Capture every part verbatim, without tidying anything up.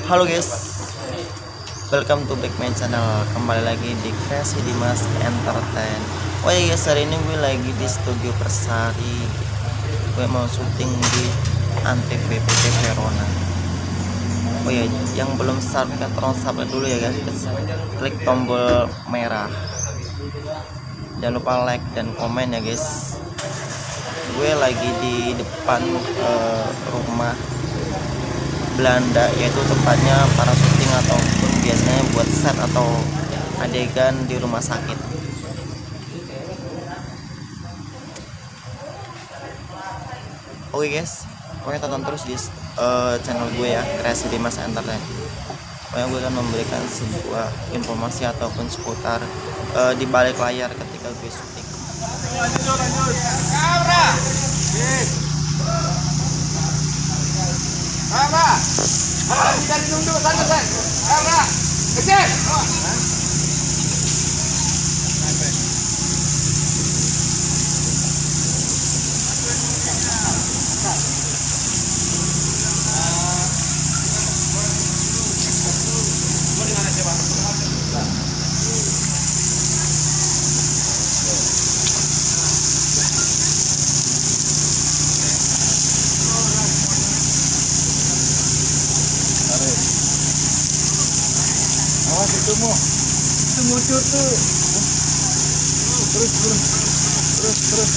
Halo guys, welcome to back my channel. Kembali lagi di Kreasi Dimas Entertain. Oh ya guys, hari ini gue lagi di studio Persari. Gue mau syuting di Antv P T Verona. Oh ya, yang belum subscribe tolong subscribe dulu ya guys. Klik tombol merah. Jangan lupa like dan komen ya guys. Gue lagi di depan uh, rumah Belanda, yaitu tempatnya para syuting ataupun biasanya buat set atau adegan di rumah sakit. Oke guys, pokoknya tonton terus di uh, channel gue ya, Kreasi Dimas Entertain. Pokoknya gue akan memberikan sebuah informasi ataupun seputar uh, di balik layar ketika gue syuting. Lanjut, lanjut. Kamera. Kamera. Harus dari nunduk sana, San. Kamera. Kecil. Awas itu mu, itu muncul tuh. Terus terus terus terus.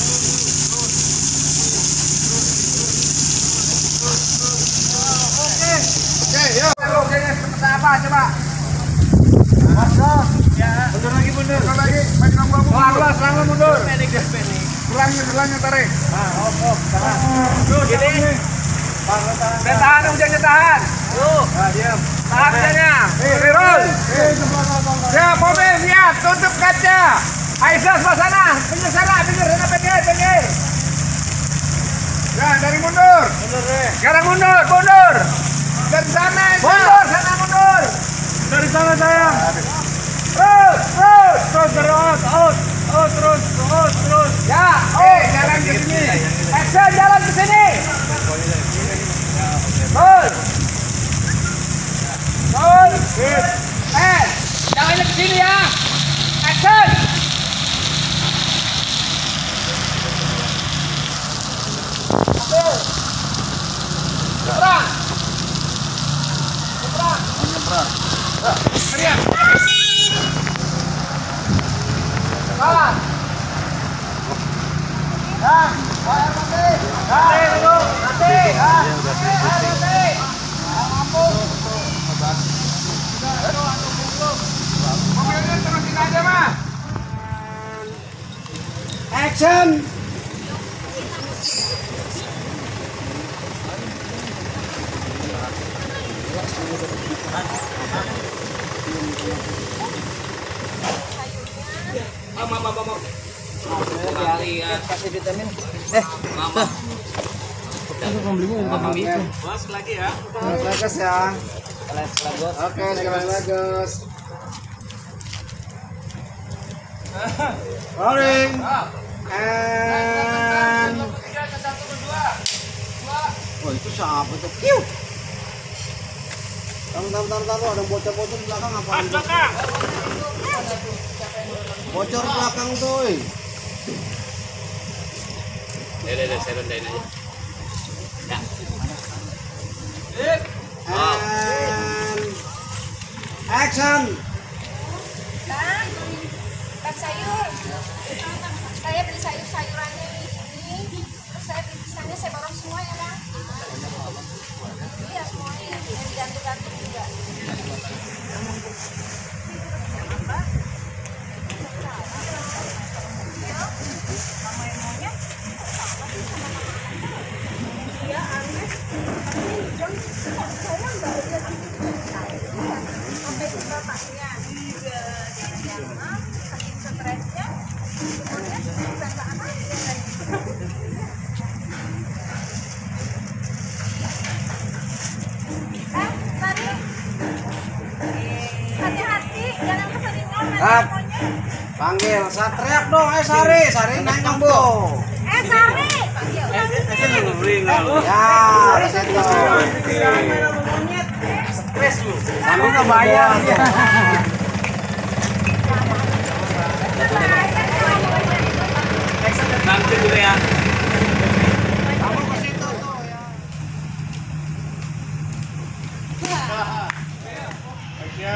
Oke, oke, yuk. Oke, seperti apa coba? Masuk. Ya. Mundur lagi mundur. Mundur lagi. Maju kamu kamu. Oh, awas, langsung mundur. Pendek deh, pendek. Kurangnya, kurangnya tarik. Ah, op, op, tahan. Tuh, gini. Dan tahan, ujungnya tahan. Tuh. Nah, diam. Tahan ujungnya. Roll. Siap, mobil siap. Tutup kaca. Aisyah sebelah sana. Pinggir sana, pinggir sana, pinggir, pinggir. Ya, dari mundur. Mundur deh. Sekarang mundur, mundur. Dari sana, Aisyah. Mundur, sana mundur. Dari sana sayang. Terus, terus. Terus, terus, out. Oh, terus, terus, terus. Ya, oh, jalan ke sini. Aisyah jalan ke sini. Terus. Terus. Eh, jalannya ke sini ya. Action. Nyebrang. Nyebrang. Nyebrang. Teriak. Jalan. Ya, bayar mati. Mati dulu. Mati. Bayar mati. Ampun. Mobilnya terusin aja mah. Action. Mama, mama, mama. Kasih vitamin. Eh, mama. Aku mau beli mau beli itu. Bos lagi ya. Bagus ya. Oke, sekali bagus. Rolling. And oh, itu siapa tuh? Kiu. Tar, tar, tar, tar, ada bocor-bocor di belakang apa? Belakang. Bocor belakang tuh. Ya, ya, saya rendahin aja. Ya. And action. Bang, bang sayur. Saya beli sayur-sayurannya ini. Terus saya beli pisangnya, saya borong semua ya bang. Iya semuanya. Saya digantung-gantung juga. Iya aneh. Saya nggak lihat sampai ke bapaknya. Saking stresnya, semuanya bukan ke anak ya kan. Eh, Sari, hati-hati, jangan keseringan main monyet. Panggil, saya teriak dong, eh Sari, Sari nanyong bu. Eh Sari, panggil. Ya, reset dong. stres lu. Kamu kebayang ya. Nanti dulu ya. Kamu ke situ tuh ya.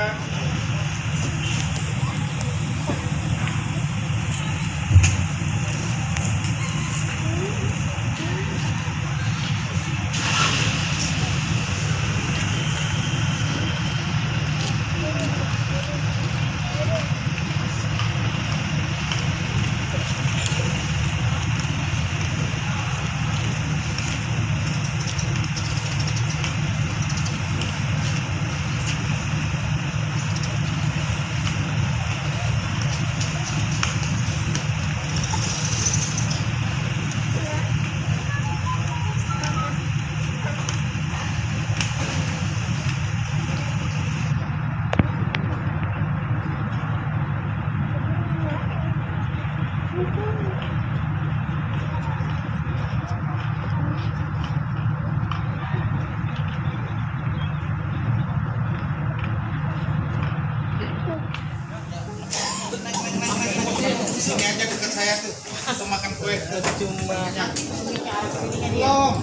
Sini aja dekat saya tuh, untuk makan kue. Cuma belum.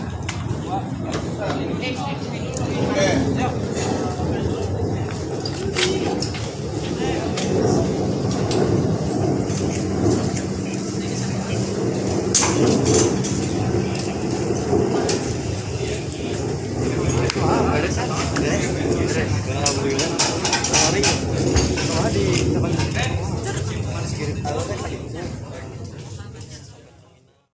Alhamdulillah. Hari. Di